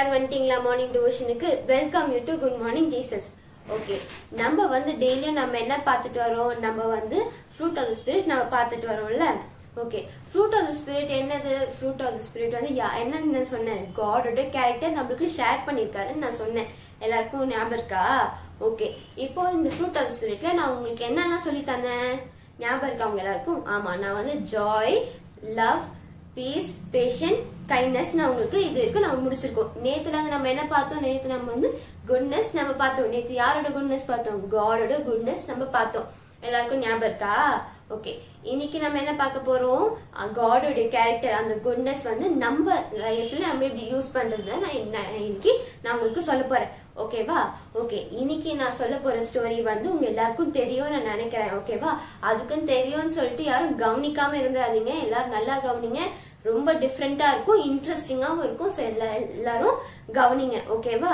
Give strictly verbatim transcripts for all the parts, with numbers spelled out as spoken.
எல்லாரும் வந்துட்டீங்களா மார்னிங் டிவோஷனுக்கு? Welcome you to good morning Jesus. Okay, நம்ம வந்து டெய்லியும் நம்ம என்ன பார்த்துட்டு வரோம்? நம்ம வந்து ஃப்ரூட் ஆஃப் தி ஸ்பிரிட் நம்ம பார்த்துட்டு வரோம்ல. Okay, fruit of the spirit என்னது? ஃப்ரூட் ஆஃப் தி ஸ்பிரிட் வந்து என்னன்னு நான் சொன்னேன், காடோட கேரக்டர் நம்மளுக்கு ஷேர் பண்ணிருக்காருன்னு நான் சொன்னேன். எல்லாருக்கும் ஞாபகம் இருக்கா? ஓகே, இப்போ இந்த ஃப்ரூட் ஆஃப் தி ஸ்பிரிட்ல நான் உங்களுக்கு என்னெல்லாம் சொல்லி தந்தேன் ஞாபகம் இருக்கா அவங்க எல்லாருக்கும்? ஆமா, நான் வந்து joy, love, peace, patience, kindness நான் உங்களுக்கு இது வரைக்கும் நம்ம முடிச்சிருக்கோம். நேத்துல வந்து நம்ம என்ன பார்த்தோம்? நேத்து நம்ம வந்து குட்னஸ் நம்ம பார்த்தோம். நேத்து யாரோட குட்னஸ் பார்த்தோம்? காடோட குட்னஸ் நம்ம பார்த்தோம். எல்லாருக்கும் ஞாபகம் இருக்கா? ஓகே, இன்னைக்கு நம்ம என்ன பார்க்க போறோம்? காடோட கேரக்டர், அந்த குட்னஸ் வந்து நம்ம லைஃப்ல நம்ம எப்படி யூஸ் பண்றது நான் இன்னைக்கு நான் உங்களுக்கு சொல்ல போறேன். ஓகேவா? ஓகே, இன்னைக்கு நான் சொல்ல போற ஸ்டோரி வந்து உங்க எல்லாருக்கும் தெரியும் நான் நினைக்கிறேன். ஓகேவா? அதுக்கும் தெரியும்னு சொல்லிட்டு யாரும் கவனிக்காம இருந்துடாதீங்க. எல்லாரும் நல்லா கவனிங்க. ரொம்ப டிஃப்ரெண்டா இருக்கும், இன்ட்ரெஸ்டிங்காவும் இருக்கும். எல்லாரும் கவனிங்க. ஓகேவா?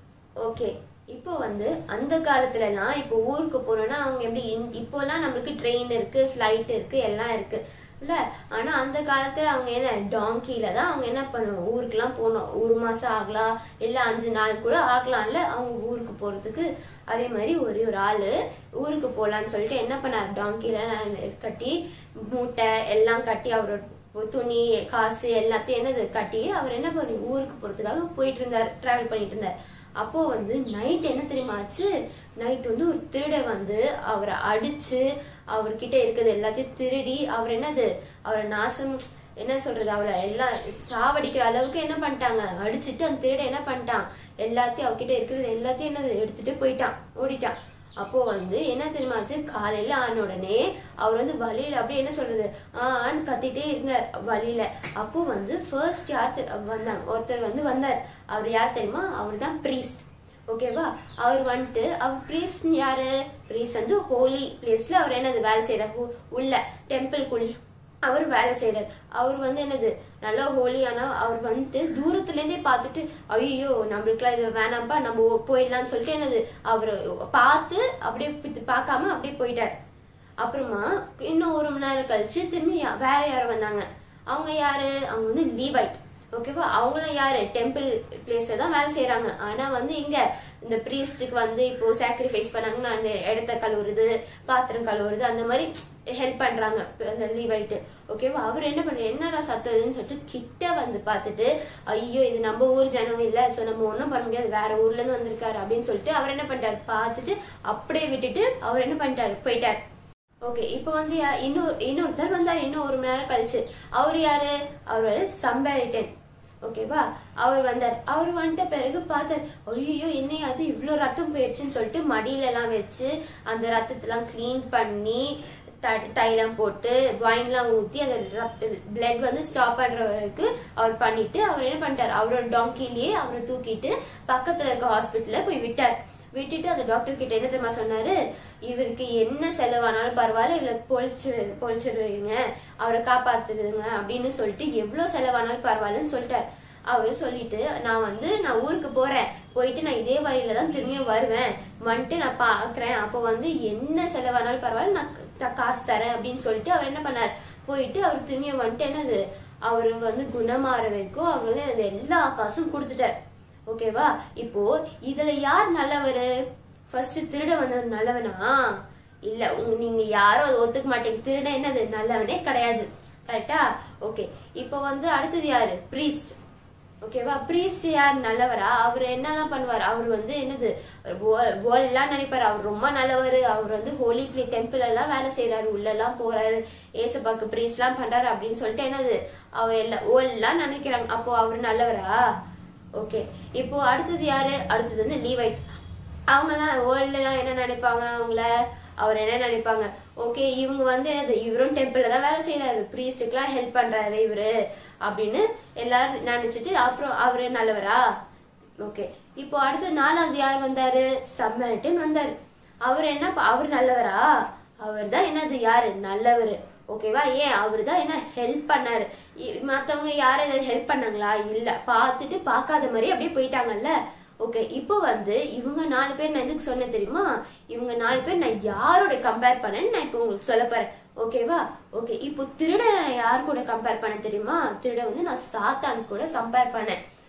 ஓகே, இப்போ வந்து அந்த காலத்துலலாம் இப்போ ஊருக்கு போறோம்னா அவங்க எப்படி, இப்போலாம் நம்மளுக்கு ட்ரெயின் இருக்கு, ஃபிளைட் இருக்கு, எல்லாம் இருக்கு இல்ல. ஆனா அந்த காலத்துல அவங்க என்ன, டாங்கில தான் அவங்க என்ன பண்ணுவோம், ஊருக்குலாம் போனோம். ஒரு மாசம் ஆகலாம், இல்ல அஞ்சு நாள் கூட ஆகலாம்ல அவங்க ஊருக்கு போறதுக்கு. அதே மாதிரி ஒரே ஒரு ஆளு ஊருக்கு போலான்னு சொல்லிட்டு என்ன பண்ணாரு, டாங்கில கட்டி மூட்டை எல்லாம் கட்டி அவரோட துணி காசு எல்லாத்தையும் என்னது கட்டி அவர் என்ன பண்ணி ஊருக்கு போறதுக்காக போயிட்டு இருந்தார், டிராவல் பண்ணிட்டு இருந்தார். அப்போ வந்து நைட் என்ன தெரியுமா ஆச்சு? நைட் வந்து ஒரு திருட வந்து அவரை அடிச்சு அவர்கிட்ட இருக்கிறது எல்லாத்தையும் திருடி அவர் என்னது அவரை நாசம் என்ன சொல்றது அவரை எல்லாம் சாவடிக்கிற அளவுக்கு என்ன பண்ணிட்டாங்க, அடிச்சுட்டு அந்த திருட என்ன பண்ணிட்டான், எல்லாத்தையும் அவர்கிட்ட இருக்கிறது எல்லாத்தையும் என்னது எடுத்துட்டு போயிட்டான், ஓடிட்டான். அப்போ வந்து என்ன தெரியுமாச்சு, காலையில ஆன உடனே அவர் வந்து வழியில அப்படியே என்ன சொல்றது ஆன்னு கத்திட்டே இருந்தார் வழியில. அப்போ வந்து ஃபர்ஸ்ட் யார் வந்தாங்க, ஒருத்தர் வந்து வந்தார். அவர் யார் தெரியுமா? அவர் தான் பிரீஸ்ட். ஓகேவா? அவர் வந்துட்டு அவர் பிரீஸ்ட் யாரு? பிரீஸ்ட் வந்து ஹோலி பிளேஸ்ல அவர் என்னது வேலை செய்யறாரு, உள்ள டெம்பிள்குள்ள அவர் வேலை செய்யறாரு. அவர் வந்து என்னது நல்லா ஹோலியானா அவர் வந்துட்டு தூரத்துல இருந்தே பார்த்துட்டு ஐயோ நம்மளுக்குலாம் இது வேணாம்பா நம்ம போயிடலாம்னு சொல்லிட்டு என்னது அவரு பார்த்து அப்படியே பார்க்காம அப்படியே போயிட்டார். அப்புறமா இன்னும் ஒரு மணி நேரம் கழிச்சு திரும்பி வேற யாரும் வந்தாங்க. அவங்க யாரு? அவங்க வந்து லீவைட். ஓகேவா? அவங்களும் யாரு? டெம்பிள் பிளேஸ்ல தான் வேலை செய்யறாங்க. ஆனா வந்து இங்க இந்த பிரீஸ்டுக்கு வந்து இப்போ சாக்ரிஃபைஸ் பண்ணாங்கன்னா அந்த இடத்த கழுவுறது, பாத்திரம் கழுவுறது, அந்த மாதிரி ஹெல்ப் பண்றாங்க அந்த லீவைட்டு. ஓகேவா? அவர் என்ன பண்ற, என்னடா சத்தம் இதுன்னு சொல்லிட்டு கிட்ட வந்து பார்த்துட்டு ஐயோ இது நம்ம ஊர் ஜனம் இல்ல, சோ நம்ம ஒன்னும் பண்ண முடியாது, வேற ஊர்ல இருந்து வந்திருக்காரு அப்படின்னு சொல்லிட்டு அவர் என்ன பண்ணிட்டாரு, பார்த்துட்டு அப்படியே விட்டுட்டு அவர் என்ன பண்ணிட்டாரு, போயிட்டார். ஓகே, இப்ப வந்து இன்னொரு இன்னொருத்தர் வந்தாரு இன்னும் ஒரு மணி நேரம் கழிச்சு. அவர் யாரு? அவர் சம்பேரிட்டன். ஓகேவா? அவர் வந்தார். அவர் வந்துட்ட பிறகு பார்த்தார், ஐயோ என்னையா அது இவ்வளவு ரத்தம் போயிடுச்சுன்னு சொல்லிட்டு மடியில எல்லாம் வச்சு அந்த ரத்தத்தெல்லாம் கிளீன் பண்ணி தைலம் போட்டு வைன்லாம் ஊத்தி அந்த பிளட் வந்து ஸ்டாப் பண்றவருக்கு அவர் பண்ணிட்டு அவர் என்ன பண்ணிட்டார், அவரோட டாங்கிலேயே அவரை தூக்கிட்டு பக்கத்துல இருக்க ஹாஸ்பிட்டல்ல போய் விட்டார். விட்டுட்டு அந்த டாக்டர் கிட்ட என்ன தெரியுமா சொன்னாரு, இவருக்கு என்ன செலவானாலும் பரவாயில்ல, இவ்வளவு பொழிச்சு பொழிச்சிருவீங்க, அவரை காப்பாத்துடுங்க அப்படின்னு சொல்லிட்டு எவ்வளவு செலவானாலும் பரவாயில்லன்னு சொல்லிட்டாரு. அவரு சொல்லிட்டு நான் வந்து நான் ஊருக்கு போறேன், போயிட்டு நான் இதே வழியில தான் திரும்பியும் வருவேன், வந்துட்டு நான் பாக்குறேன், அப்போ வந்து என்ன செலவானாலும் பரவாயில்ல நான் காசு தரேன் அப்படின்னு சொல்லிட்டு அவர் என்ன பண்ணார், போயிட்டு அவர் திரும்பியும் வந்துட்டு என்னது அவரு வந்து குணமாற வரைக்கும் அவர் வந்து அந்த எல்லா காசும் கொடுத்துட்டார். ஓகேவா? இப்போ இதுல யார் நல்லவரு? ஃபர்ஸ்ட் திருட வந்தவர் நல்லவனா? இல்ல, உங்க நீங்க யாரும் அதை ஒத்துக்க மாட்டீங்க. திருட என்னது நல்லவனே கிடையாது. கரெக்டா? ஓகே, இப்போ வந்து அடுத்தது யாரு? பிரீஸ்ட். ஓகேவா? பிரீஸ்ட் யார் நல்லவரா? அவர் என்னெல்லாம் பண்ணுவார், அவர் வந்து என்னது எல்லாம் நினைப்பாரு, அவர் ரொம்ப நல்லவரு, அவர் வந்து ஹோலி பிளே டெம்பிள் எல்லாம் வேலை செய்யறாரு, உள்ள எல்லாம் போறாரு, ஏசப்பாக்கு பிரீஸ்ட் எல்லாம் பண்றாரு அப்படின்னு சொல்லிட்டு என்னது அவ எல்லாம் எல்லாம் நினைக்கிறாங்க. அப்போ அவரு நல்லவரா? ஓகே, இப்போ அடுத்தது யாரு? அடுத்தது வந்து லீவைட். அவங்க எல்லாம் வேர்ல்ட்ல எல்லாம் என்ன நினைப்பாங்க, அவங்கள அவர் என்ன நினைப்பாங்க, ஓகே இவங்க வந்து என்னது இவரும் டெம்பிள்ல தான் வேலை செய்யறாரு, பிரீஸ்டுக்கு எல்லாம் ஹெல்ப் பண்றாரு இவரு அப்படின்னு எல்லாரும் நினைச்சிட்டு அப்புறம் அவரு நல்லவரா? ஓகே, இப்போ அடுத்த நாலாவது யார் வந்தாரு? சம்மரிட்டன் வந்தாரு. அவர் என்ன, அவர் நல்லவரா? அவர் தான் என்னது யாரு நல்லவரு. ஓகேவா? ஏன் அவரு தான் என்ன ஹெல்ப் பண்ணாரு. மத்தவங்க யாரும் ஏதாவது ஹெல்ப் பண்ணாங்களா? இல்ல, பார்த்துட்டு பார்க்காத மாதிரி அப்படியே போயிட்டாங்கல்ல. ஓகே, இப்போ வந்து இவங்க நாலு பேர் நான் எதுக்கு சொன்ன தெரியுமா? இவங்க நாலு பேர் நான் யாரோட கம்பேர் பண்ணேன்னு நான் இப்போ உங்களுக்கு சொல்ல போறேன். ஓகேவா? ஓகே, இப்போ திருட யார் கூட கம்பேர் பண்ண தெரியுமா? திருட வந்து நான் சாத்தான் கூட கம்பேர் பண்ணேன்.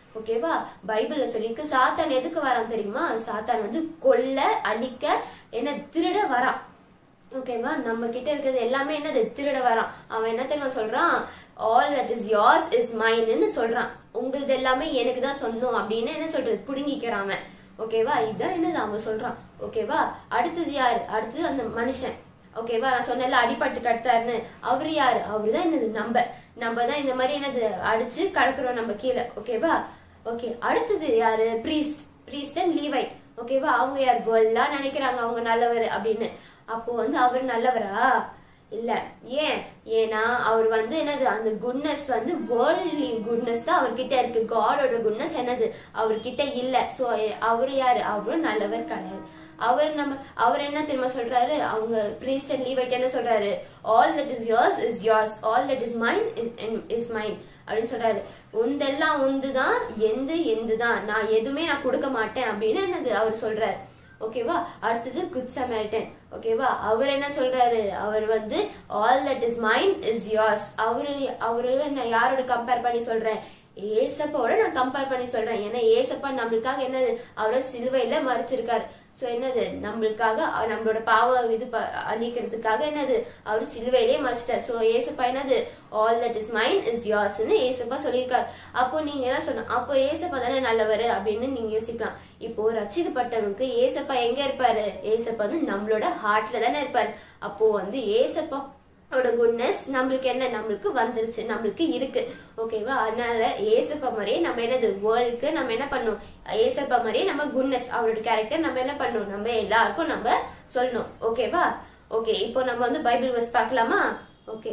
ஓகேவா? பைபிள்ல சொல்லிருக்கு சாத்தான் எதுக்கு வரான் தெரியுமா? சாத்தான் வந்து கொல்ல அழிக்க என்ன திருட வரான். ஓகேவா? நம்ம கிட்ட இருக்கிறது எல்லாமே என்னது திருட வரான். அவன் என்ன தெரியுமா சொல்றான்? All that is yours is மைன்னு சொல்றான். உங்களது எல்லாமே எனக்கு தான் சொந்தம் அப்படின்னு என்ன சொல்றது புடுங்கிக்கிறான் அவன். ஓகேவா? இதுதான் என்னது அவன் சொல்றான். ஓகேவா? அடுத்தது யாரு? அடுத்தது அந்த மனுஷன். ஓகேவா? நான் சொன்னல அடிபட்டு கட்டாருன்னு, அவரு யாரு? அவருதான் என்னது நம்ம நம்ம தான் இந்த மாதிரி என்னது அடிச்சு கடக்குறோம் நம்ம கீழே. ஓகேவா? ஓகே, அடுத்தது யாரு? Priest priest and Levite. ஓகேவா? அவங்க யார்? வேர்ல்டா நினைக்கிறாங்க அவங்க நல்லவர் அப்படின்னு. அப்போ வந்து அவர் நல்லவரா? இல்ல. ஏன்? ஏன்னா அவர் வந்து என்னது அந்த குட்னஸ் வந்து வேர்ல்ட்லி குட்னஸ் தான் அவர்கிட்ட இருக்கு. காடோட குட்னஸ் என்னது அவர்கிட்ட இல்ல. சோ அவரு யாரு? அவரும் நல்லவர் கிடையாது. அவர் நம்ம அவர் என்ன தெரியுமா சொல்றாரு? அவங்க பிரீஸ்ட் அண்ட் லீவைட் என்ன சொல்றாரு? All that is yours is yours, all that is mine is mine அப்படின்னு சொல்றாரு. உந்தெல்லாம் உந்துதான், எந்த எந்துதான், நான் எதுவுமே நான் கொடுக்க மாட்டேன் அப்படின்னு என்னது அவர் சொல்றாரு. ஓகேவா? அடுத்தது குட் சமரிட்டன். ஓகேவா? அவர் என்ன சொல்றாரு? அவர் வந்து all that is mine is yours. அவரு அவரு நான் யாரோட கம்பேர் பண்ணி சொல்றேன்? ஏசப்பாவோட நான் கம்பேர் பண்ணி சொல்றேன். ஏன்னா ஏசப்பா நம்மளுக்காக என்னது அவரை சிலுவையில மறிச்சிருக்காரு. சோ என்னது நம்மளுக்காக நம்மளோட பாவ இது அழிக்கிறதுக்காக என்னது அவரு சிலுவையிலேயே மறிச்சிட்டார். சோ ஏசப்பா என்னது all that is mine is yours-ன்னு ஏசப்பா சொல்லியிருக்காரு. அப்போ நீங்க என்ன சொன்ன? அப்போ ஏசப்பா தானே நல்லவர் அப்படின்னு நீங்க யோசிக்கலாம். இப்போ ரட்சிக்கப்பட்டவனுக்கு ஏசப்பா எங்க இருப்பாரு? ஏசப்பா வந்து நம்மளோட ஹார்ட்ல தானே இருப்பாரு. அப்போ வந்து ஏசப்பா குட்னஸ் நம்மளுக்கு என்ன நம்மளுக்கு வந்துருச்சு, நம்மளுக்கு இருக்கு. ஓகேவா? அதனால ஏசப்பா மாதிரியே நம்ம என்னது வேர்ல்டுக்கு நம்ம என்ன பண்ணணும்? ஏசப்பா மாதிரியே நம்ம குட்னஸ் அவரோட கேரக்டர் நம்ம என்ன பண்ணணும்? நம்ம எல்லாருக்கும் நம்ம சொல்லணும். ஓகேவா? ஓகே, இப்போ நம்ம வந்து பைபிள் வெர்ஸ் பார்க்கலாமா? Okay,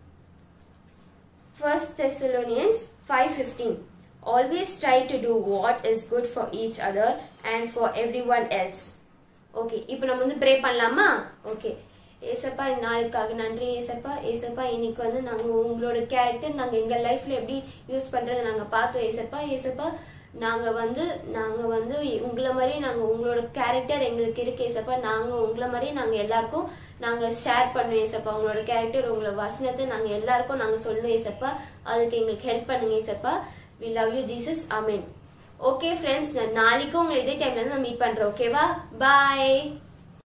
First Thessalonians five fifteen. Always try to do what is good for each other and for everyone else. Okay, இப்போ நம்ம வந்து ப்ரே பண்ணலாமா? ஓகே, ஏசப்பா இந்த நாளுக்காக நன்றி ஏசப்பா. ஏசப்பா இன்னைக்கு வந்து நாங்க உங்களோட கேரக்டர் நாங்க எங்க லைஃப்ல எப்படி யூஸ் பண்றதை நாங்க பார்த்தோம் ஏசப்பா. ஏசப்பா நாங்க வந்து நாங்க வந்து உங்களை மாதிரி நாங்க உங்களோட கேரக்டர் எங்களுக்கு இருக்கு ஏசப்பா. நாங்க உங்களை மாதிரி நாங்க எல்லாருக்கும் நாங்க ஷேர் பண்ணுவோம் ஏசப்பா. உங்களோட கேரக்டர் உங்களோட வசனத்தை நாங்க எல்லாருக்கும் நாங்க சொல்லணும் ஏசப்பா. அதுக்கு எங்களுக்கு ஹெல்ப் பண்ணுங்க ஏசப்பா. We love you Jesus. Amen. Okay friends, நான் நாளைக்கும் உங்களை இதே டைம்ல இருந்து நான் மீட் பண்றேன். ஓகேவா? பாய்.